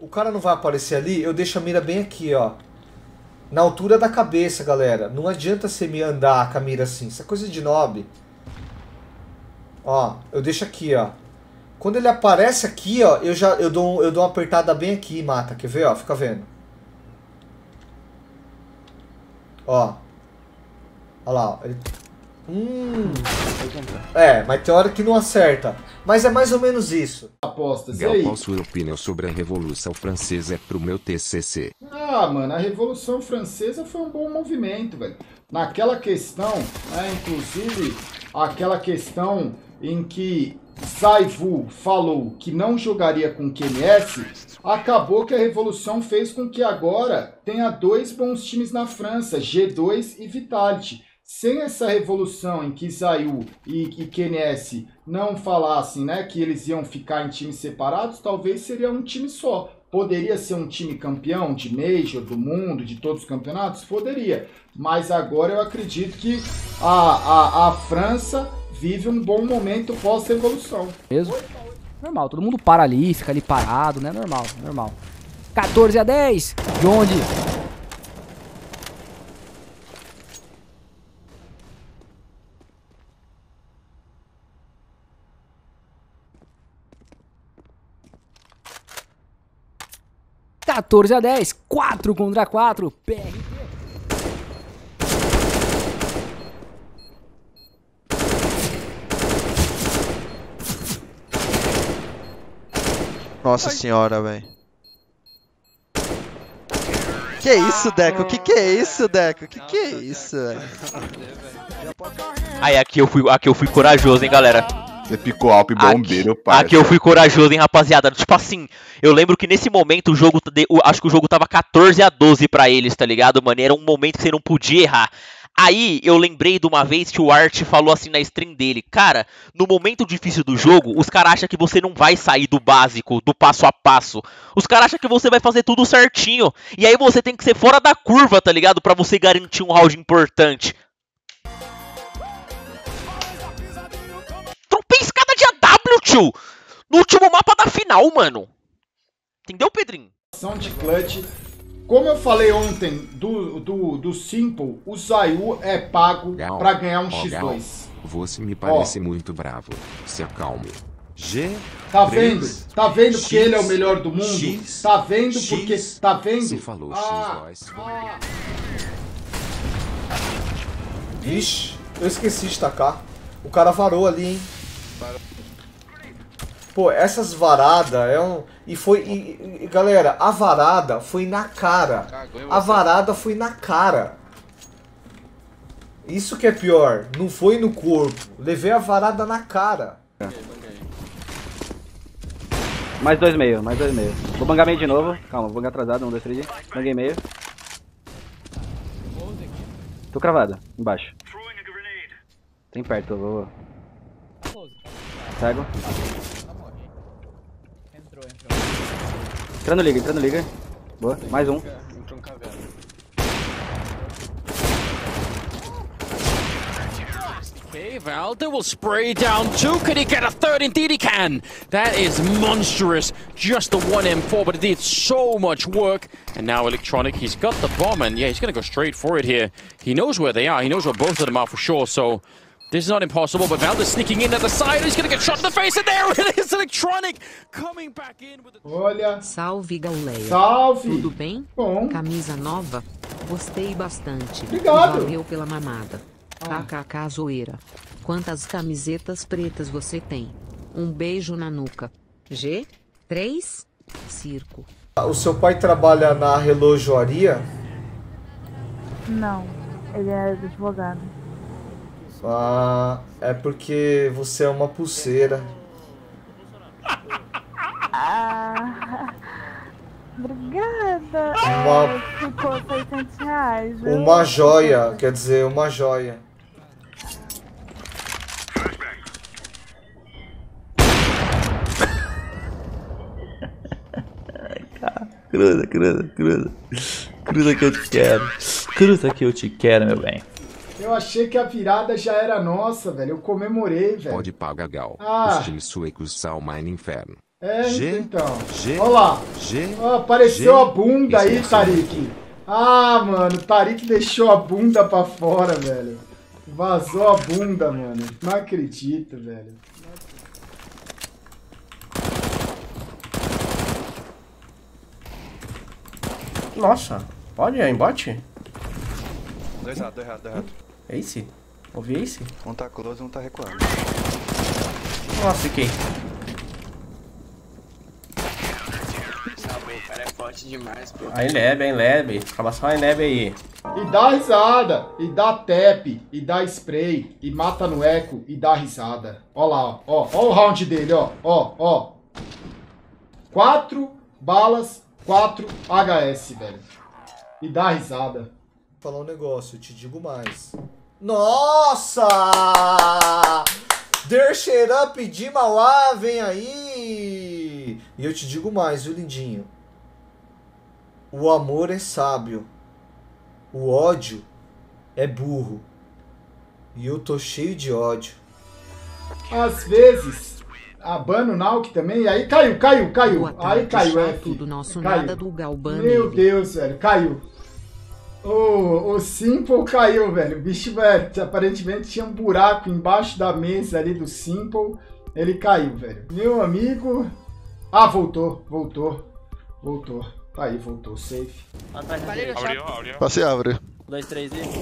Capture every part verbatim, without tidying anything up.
cara não vai aparecer ali, eu deixo a mira bem aqui, ó. Na altura da cabeça, galera. Não adianta você me andar com a mira assim. Isso é coisa de nob. Ó, eu deixo aqui, ó. Quando ele aparece aqui, ó, eu já eu dou, eu dou uma apertada bem aqui e mata. Quer ver, ó? Fica vendo. Ó. Olha lá, ó. Ele... Hum. É, mas tem hora que não acerta. Mas é mais ou menos isso. Apostas, e Gal, aí? qual sua opinião sobre a Revolução Francesa pro meu T C C? Ah, mano, a Revolução Francesa foi um bom movimento, velho. Naquela questão, né, inclusive, aquela questão em que Zaivu falou que não jogaria com Q M S, acabou que a Revolução fez com que agora tenha dois bons times na França, G dois e Vitality. Sem essa revolução em que Zayu e, e Q N S não falassem, né, que eles iam ficar em times separados, talvez seria um time só. Poderia ser um time campeão de Major, do mundo, de todos os campeonatos? Poderia. Mas agora eu acredito que a, a, a França vive um bom momento pós-revolução. Mesmo? Normal, todo mundo para ali, fica ali parado, né? Normal, normal. quatorze a dez, de onde? quatorze a dez, quatro contra quatro, P R T. Nossa senhora, velho. Que isso, Deco? Que que é isso, Deco? Que que é isso, velho? Aí, aqui eu fui, aqui eu fui corajoso, hein, galera. Você ficou Alp bombeiro, pai. Aqui eu fui corajoso, hein, rapaziada. Tipo assim, eu lembro que nesse momento o jogo, acho que o jogo tava quatorze a doze pra eles, tá ligado, mano? E era um momento que você não podia errar. Aí eu lembrei de uma vez que o Art falou assim na stream dele: cara, no momento difícil do jogo, os caras acham que você não vai sair do básico, do passo a passo. Os caras acham que você vai fazer tudo certinho. E aí você tem que ser fora da curva, tá ligado? Pra você garantir um round importante. Tropei escada de A W, tio! No último mapa da final, mano. Entendeu, Pedrinho? Ação de clutch. Como eu falei ontem do, do, do Simple, o Zayu é pago Gal, pra ganhar um ó, X Gal, dois. você me parece Ó. muito bravo. Se acalme. G. Tá três, vendo? Tá vendo porque X, ele é o melhor do mundo? X, Tá vendo X, porque... Tá vendo? Você falou Ah, X, ah. Vixe, eu esqueci de tacar. O cara varou ali, hein? Pô, essas varadas é um... E foi... E, e, galera, a varada foi na cara. A varada foi na cara. Isso que é pior. Não foi no corpo. Levei a varada na cara. Mais dois meio, mais dois meio. Vou bangar meio de novo. Calma, vou bangar atrasado. Um, dois, três. Banguei meio. Tô cravado, embaixo. Tem perto, eu vou... Cego. Entrando liga, entrando liga. Boa, mais um. Okay, Valda will spray down two. Can he get a third? Indeed he can. That is monstrous. Just the one M four, but it did so much work. And now Electronic, he's got the bomb, and yeah, he's gonna go straight for it here. He knows where they are. He knows where both of them are for sure, so... This is not impossible, but Valda sneaking in at the side. He's gonna get shot in the face, and there it is, Electronic coming back in with the... Olha. Salve, Gauleia. Salve. Tudo bem? Bom. Camisa nova? Gostei bastante. Obrigado. Valeu pela mamada. Ah. Kkk zoeira. Quantas camisetas pretas você tem? Um beijo na nuca. G três? Circo. O seu pai trabalha na relojoaria? Não, ele é advogado. Ah, é porque você é uma pulseira. Ah, obrigada. Uma- É, ficou seiscentos reais. viu? Uma joia, quer dizer, uma joia. Cruza, cruza, cruza. Cruza que eu te quero. Cruza que eu te quero, meu bem. Eu achei que a virada já era nossa, velho. Eu comemorei, velho. Pode pagar Gal. Ah. Os times suecos são mais inferno. É, G, então. G, Olha lá. G, Ó, apareceu G. a bunda aí, Isso, Tarik. Ah, mano, o Tarik deixou a bunda pra fora, velho. Vazou a bunda, mano. Não acredito, velho. Nossa, pode? É em bot? Dois errado, dois errado, dois errado. Ace? Ouvi Ace? Um tá close e um tá recuando. Nossa, fiquei. O cara é forte demais, pô. Aí lebe, hein, lebe. Exclamação aí, lebe aí. E dá risada, e dá tap, e dá spray, e mata no eco, e dá risada. Ó lá, ó, ó, ó o round dele, ó, ó, ó. Quatro balas, quatro H S, velho. E dá risada. Vou falar um negócio, eu te digo mais. Nossa! Der Shut Up de Mauá, vem aí! E eu te digo mais, viu, lindinho? O amor é sábio. O ódio é burro. E eu tô cheio de ódio. Às vezes, abana o Nauk também, e aí caiu, caiu, caiu. Aí caiu, F. Do nosso Caiu. nada do Galban. Meu Deus, velho, caiu. O, o Simple caiu, velho. O bicho, velho, aparentemente tinha um buraco embaixo da mesa ali do Simple. Ele caiu, velho. Meu amigo... Ah, voltou, voltou, voltou. Tá aí, voltou, safe. Abriu, abriu. Passei, abre. Dois, três e...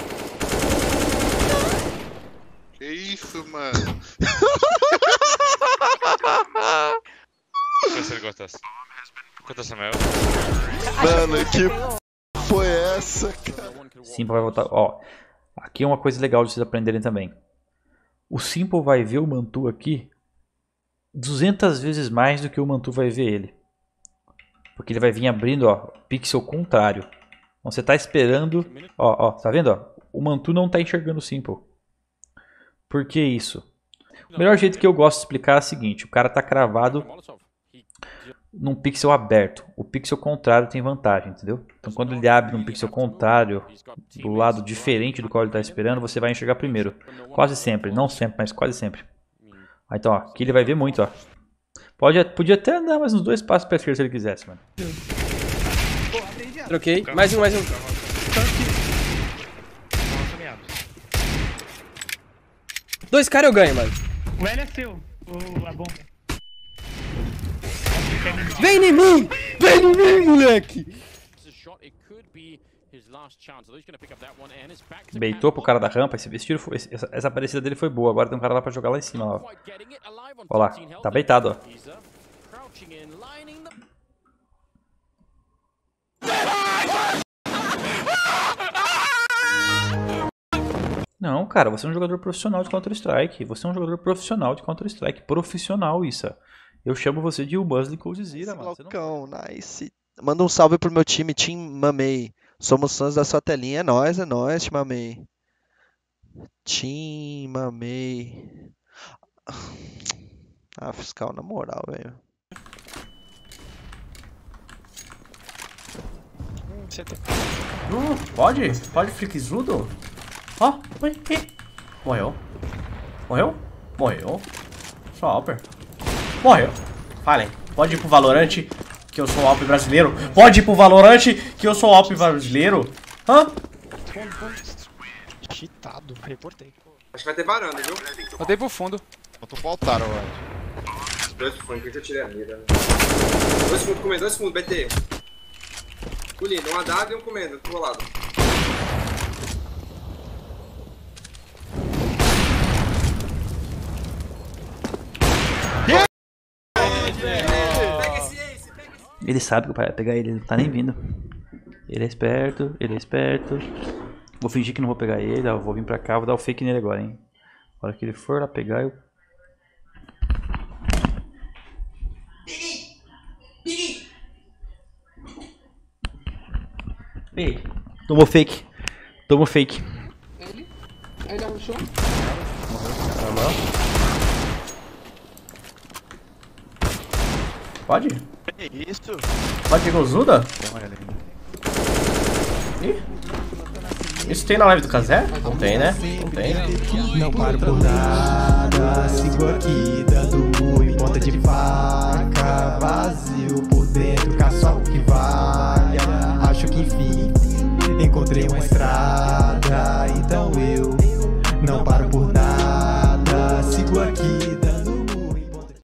Que isso, mano? Terceiro gotas. Gotas é meu. Mano, que foi essa, cara? Simple vai voltar. Ó, aqui é uma coisa legal de vocês aprenderem também. O Simple vai ver o Mantu aqui duzentas vezes mais do que o Mantu vai ver ele. Porque ele vai vir abrindo, ó, pixel contrário. Então você tá esperando, ó, ó, tá vendo, ó? O Mantu não tá enxergando o Simple. Por que isso? O melhor jeito que eu gosto de explicar é o seguinte: o cara tá cravado num pixel aberto. O pixel contrário tem vantagem, entendeu? Então quando ele abre um pixel contrário do lado diferente do qual ele está esperando, você vai enxergar primeiro. Quase sempre, não sempre, mas quase sempre. Então, ó, aqui ele vai ver muito, ó. Pode, podia até andar mais uns dois passos pra esquerda se ele quisesse, mano. Troquei. Mais um, mais um. Dois caras eu ganho, mano. O L é seu, o, a bomba. Vem em mim! Vem em mim, moleque! Beitou pro cara da rampa. Esse, esse tiro foi, essa, essa aparecida dele foi boa. Agora tem um cara lá pra jogar lá em cima, ó. Ó lá, tá beitado, ó. Não, cara, você é um jogador profissional de Counter-Strike. Você é um jogador profissional de Counter-Strike. Profissional, isso. Eu chamo você de Ubuzly Coldzera, mano. Loucão, não... nice. Manda um salve pro meu time, Team Mamei. Somos fãs da sua telinha. É nóis, é nóis, Team Mamei. Team Mamei. Ah, fiscal, na moral, velho. Uh, pode? Pode, Frickzudo? Ó, oh, morreu. Morreu? Morreu. Só Alper. Morreu. Falem. Pode ir pro Valorant, que eu sou o Alp brasileiro. Pode ir pro Valorant, que eu sou o Alp brasileiro. Hã? Cheatado, reportei. Acho que vai ter varanda, viu? Botei pro fundo. Botou pro altar, eu acho. Dois pro fundo, por que eu tirei a mira? Dois fundo comendo, dois fundo, B T. Pulindo, um A W e um comendo, do lado. Ele sabe que o pai vai pegar ele, ele não tá nem vindo. Ele é esperto, ele é esperto. Vou fingir que não vou pegar ele, ó, vou vir pra cá, vou dar o fake nele agora, hein. Na hora que ele for lá pegar, eu... Ei, tomou fake. Tomou fake. Ele? Ele arrochou? Morreu. Pode? Que isso? Pode pegar o Zuda? Ih? Isso tem na live do Kazé? Não tem, né? Não tem. Não paro por nada, sigo aqui dando murro em ponta de faca. encontrei uma estrada.